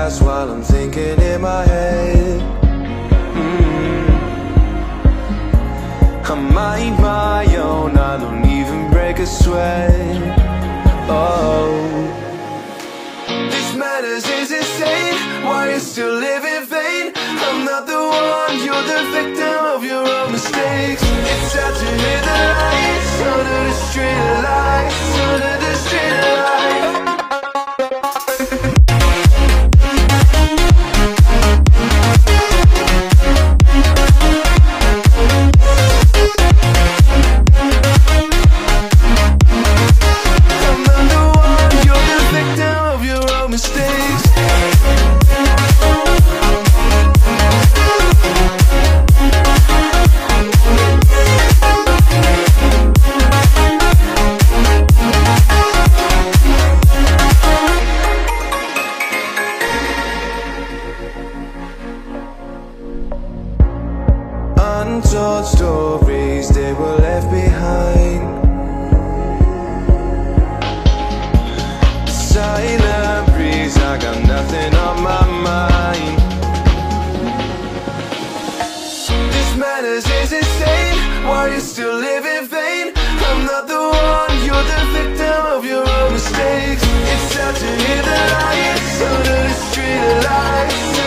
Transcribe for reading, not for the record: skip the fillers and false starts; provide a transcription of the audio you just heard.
past while I'm thinking in my head. I mind my own, I don't even break a sweat. Oh, this madness is insane. Why you still live in vain? I'm not the one, you're the victim of your own mistakes. It's time to hit the lights, under the street lights, under the street lights. Untold stories, they were left behind. Silent breeze, I got nothing on my mind. This madness is insane. Why you still live in vain? I'm not the one, you're the victim of your own mistakes. It's time to hit the lights, under the street lights.